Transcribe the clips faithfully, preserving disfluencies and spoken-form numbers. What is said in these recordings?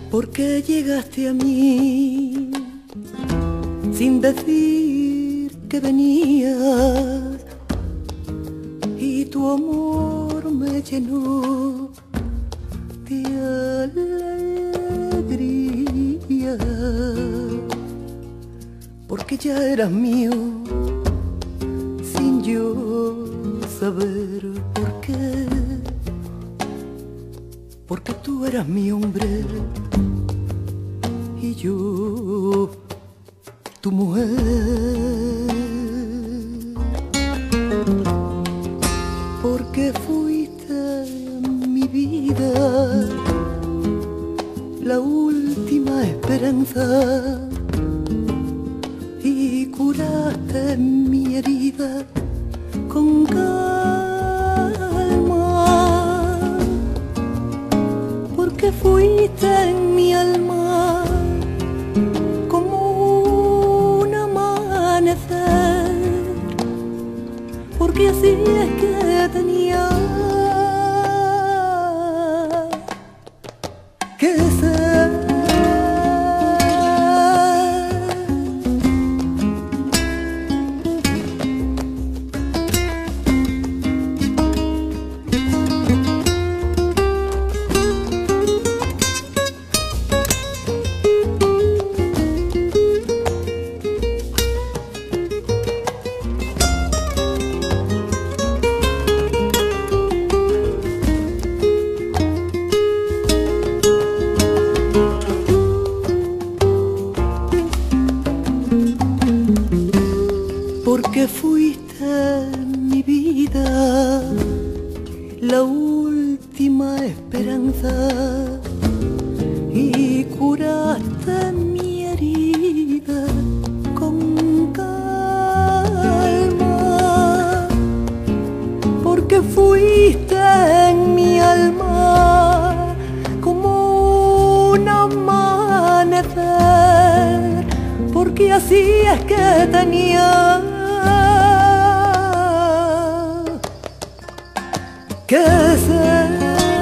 ¿Por qué llegaste a mí sin decir que venías? Y tu amor me llenó de alegría, porque ya eras mío sin yo saber por qué. Porque tú eras mi hombre y yo tu mujer. Porque fuiste mi vida, la última esperanza, y curaste mi herida con calma. Porque fuiste en mi alma como un amanecer, porque así es que tenía que ser. Porque fuiste mi vida, la última esperanza, y curaste mi herida con calma. Porque fuiste en mi alma como un amanecer, porque así es que tenía que ser.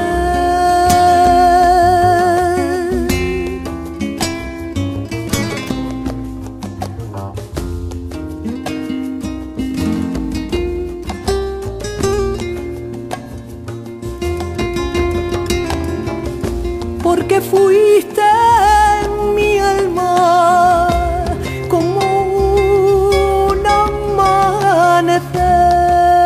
Porque fuiste en mi alma como un amanecer,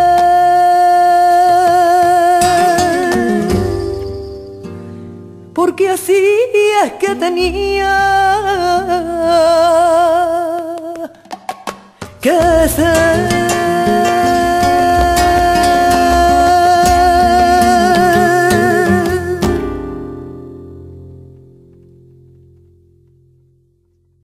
porque así es que tenía que ser.